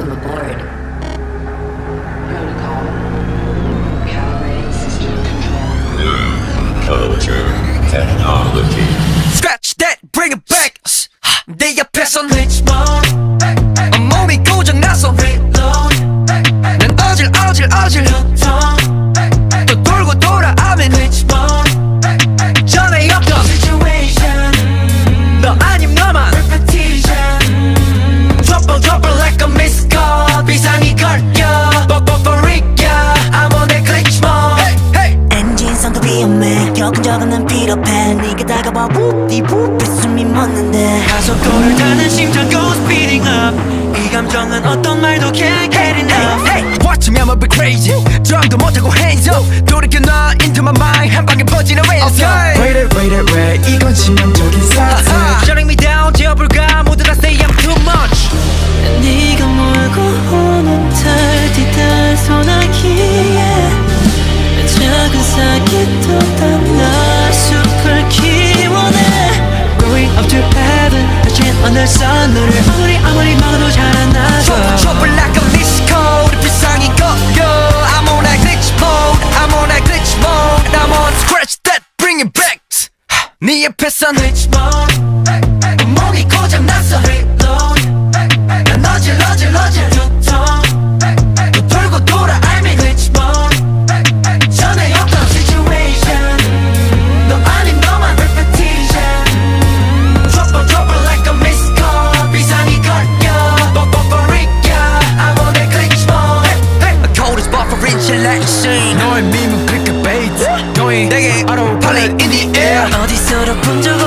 Welcome aboard. Protocol. Calibrating system control. Culture, technology. Scratch that, bring it back. 내 옆에선 glitch mode. 몸이 고장나서 reload. 난 어질 또 돌고 돌아 I'm in glitch mode. 전에 없던 situation. 너 아님 너만 repetition. Trouble like a missed call. 비상이 걸려 뻐뻐뻐리야 I'm on that glitch mode. 엔진 성도 위험해 겪은 적은 난 필요해 네가 다가와 웁디웁 숨이 멎는데 가속도를 타는 심장 goes speeding up. 이 감정은 어떤 말도 can't get enough. Watch me I'ma be crazy. 저항도 못하고 hands up. 돌이켜 놔 into my mind. 한 방에 퍼지는 ransom. Wait 이건 치명적인 사태. Shutting me down 지어볼까 모두가 say I'm too much. 네가 몰고 오는 달 뒤달 소나기에 작은 사기도 닿나 숲을 키워내 Going up to heaven touching on the sun 너를 아무리 막아도 잘 안 나서 Trouble like a missed code 비상이 걸려 I'm on that glitch mode I'm on that glitch mode I'm on scratch that bring it back. 네 옆에선 glitch mode. 몸이 고장났어 reload. 난 어질 두통 또 돌고 돌아 I'm in glitch mode. 전에 없던 situation. 너 아닌 너만 repetition. Trouble like a missed call. 비상이 걸려 뻐뻐뻐리야 I'm on that glitch mode. A code is buffering shit like a scene. 너의 밈은 clickbait. Going 내게 autopilot in the air. 어디서도 본 적